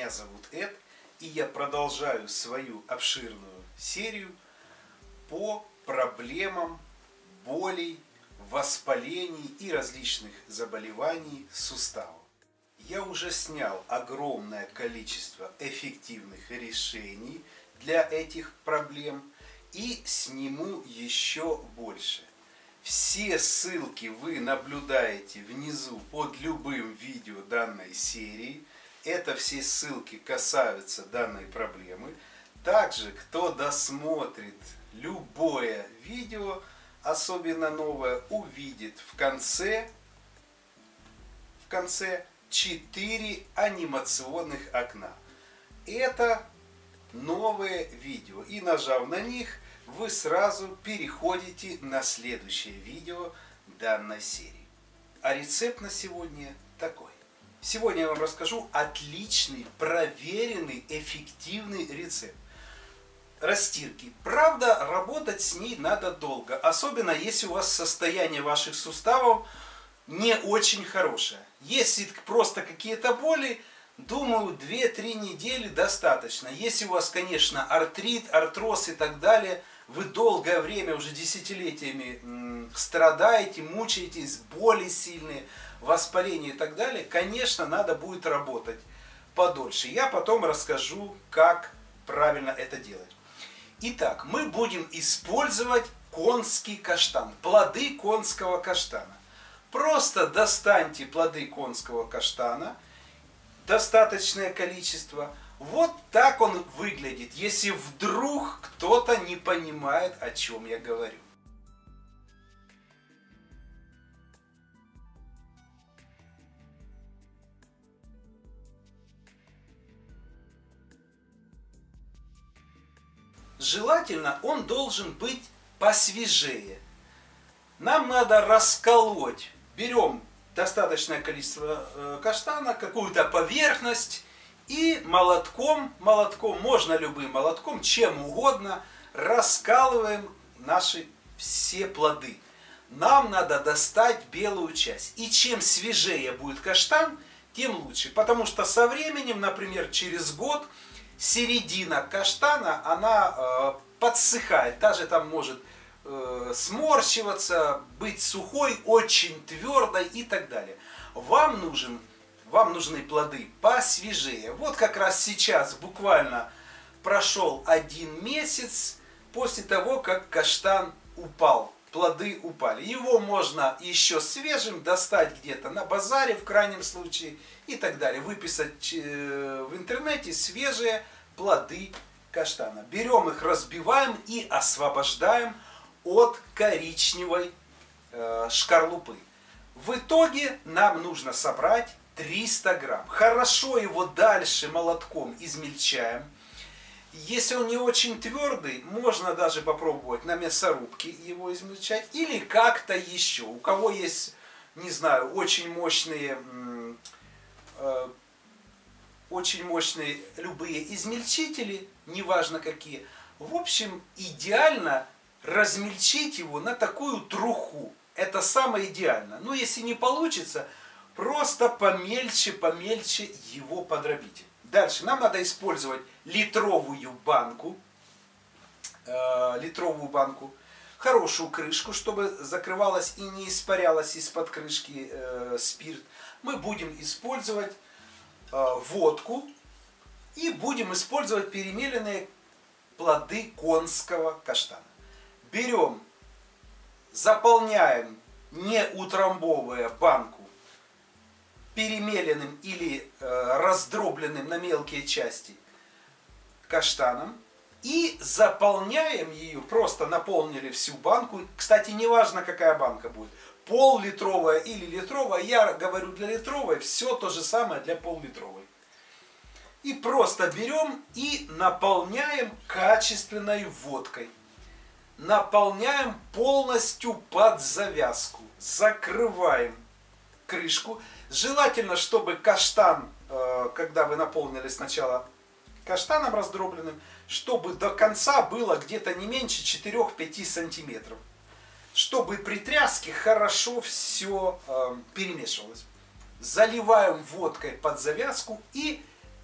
Меня зовут Эд, и я продолжаю свою обширную серию по проблемам болей, воспалений и различных заболеваний суставов. Я уже снял огромное количество эффективных решений для этих проблем и сниму еще больше. Все ссылки вы наблюдаете внизу под любым видео данной серии. Это все ссылки касаются данной проблемы. Также, кто досмотрит любое видео, особенно новое, увидит в конце 4 анимационных окна. Это новые видео. И нажав на них, вы сразу переходите на следующее видео данной серии. А рецепт на сегодня такой. Сегодня я вам расскажу отличный, проверенный, эффективный рецепт растирки. Правда, работать с ней надо долго, особенно если у вас состояние ваших суставов не очень хорошее. Если просто какие-то боли, думаю, 2-3 недели достаточно. Если у вас, конечно, артрит, артроз и так далее, вы долгое время, уже десятилетиями страдаете, мучаетесь, боли сильные, воспаление и так далее, конечно, надо будет работать подольше. Я потом расскажу, как правильно это делать. Итак, мы будем использовать конский каштан, плоды конского каштана. Просто достаньте плоды конского каштана, достаточное количество. Вот так он выглядит, если вдруг кто-то не понимает, о чем я говорю. Желательно он должен быть посвежее. Нам надо расколоть. Берем достаточное количество каштана, какую-то поверхность и молотком, можно любым молотком, чем угодно, раскалываем наши все плоды. Нам надо достать белую часть. И чем свежее будет каштан, тем лучше. Потому что со временем, например, через год, середина каштана, она подсыхает. Даже там может сморщиваться, быть сухой, очень твердой и так далее. Вам нужны плоды посвежее. Вот как раз сейчас буквально прошел 1 месяц после того, как каштан упал. Плоды упали. Его можно еще свежим достать где-то на базаре в крайнем случае и так далее. Выписать в интернете свежие плоды каштана. Берем их, разбиваем и освобождаем от коричневой шкарлупы. В итоге нам нужно собрать 300 грамм. Хорошо его дальше молотком измельчаем. Если он не очень твердый, можно даже попробовать на мясорубке его измельчать. Или как-то еще. У кого есть, не знаю, очень мощные любые измельчители, неважно какие. В общем, идеально размельчить его на такую труху. Это самое идеальное. Но если не получится, просто помельче его подробите. Дальше нам надо использовать литровую банку, хорошую крышку, чтобы закрывалась и не испарялась из-под крышки спирт. Мы будем использовать водку и будем использовать перемеленные плоды конского каштана. Берем, заполняем, не утрамбовывая банку, перемеленным или раздробленным на мелкие части каштаном и заполняем ее, просто наполнили всю банку. Кстати, неважно, какая банка будет, пол-литровая или литровая, я говорю для литровой, все то же самое для пол-литровой. И просто берем и наполняем качественной водкой. Наполняем полностью под завязку. Закрываем крышку. Желательно, чтобы каштан, когда вы наполнили сначала каштаном раздробленным, чтобы до конца было где-то не меньше 4-5 сантиметров. Чтобы при тряске хорошо все перемешивалось. Заливаем водкой под завязку и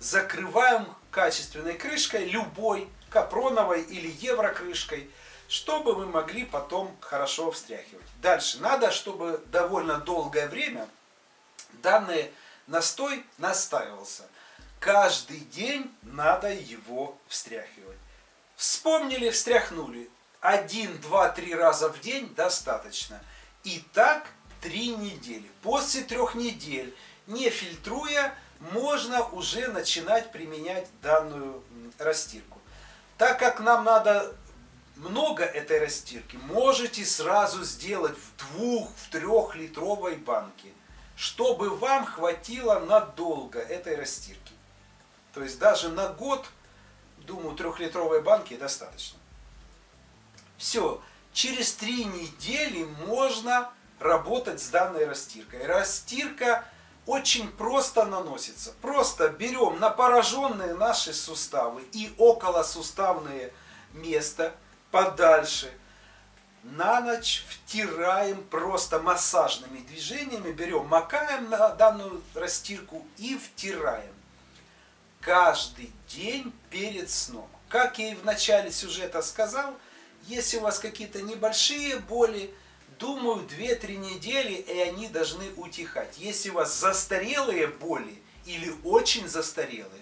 закрываем качественной крышкой, любой, капроновой или еврокрышкой, чтобы мы могли потом хорошо встряхивать. Дальше надо, чтобы довольно долгое время данный настой настаивался. Каждый день надо его встряхивать. Вспомнили, встряхнули. 1, 2, 3 раза в день достаточно. И так 3 недели. После 3 недель, не фильтруя, можно уже начинать применять данную растирку. Так как нам надо много этой растирки, можете сразу сделать в 2, в 3-литровой банке, чтобы вам хватило надолго этой растирки. То есть даже на год, думаю, 3-литровой банки достаточно. Все, через 3 недели можно работать с данной растиркой. Растирка очень просто наносится. Просто берем на пораженные наши суставы и околосуставные места подальше. На ночь втираем просто массажными движениями. Берем, макаем на данную растирку и втираем. Каждый день перед сном. Как я и в начале сюжета сказал, если у вас какие-то небольшие боли, думаю, 2-3 недели, и они должны утихать. Если у вас застарелые боли или очень застарелые,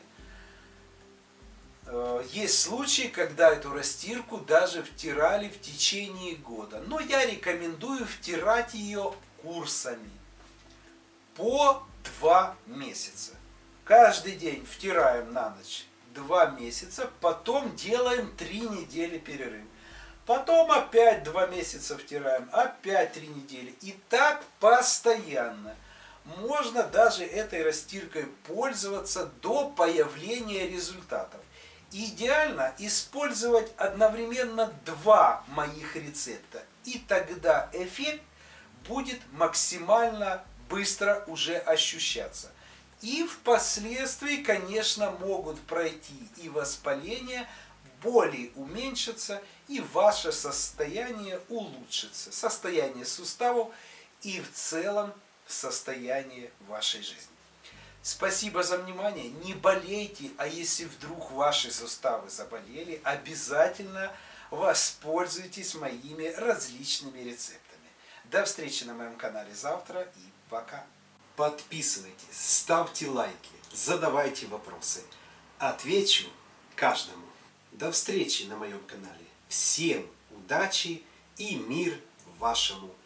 есть случаи, когда эту растирку даже втирали в течение года. Но я рекомендую втирать ее курсами по 2 месяца. Каждый день втираем на ночь 2 месяца, потом делаем 3 недели перерыв. Потом опять 2 месяца втираем, опять 3 недели. И так постоянно. Можно даже этой растиркой пользоваться до появления результатов. Идеально использовать одновременно 2 моих рецепта. И тогда эффект будет максимально быстро уже ощущаться. И впоследствии, конечно, могут пройти и воспаление, боли уменьшатся, и ваше состояние улучшится. Состояние суставов и в целом состояние вашей жизни. Спасибо за внимание. Не болейте, а если вдруг ваши суставы заболели, обязательно воспользуйтесь моими различными рецептами. До встречи на моем канале завтра и пока. Подписывайтесь, ставьте лайки, задавайте вопросы. Отвечу каждому. До встречи на моем канале. Всем удачи и мир вашему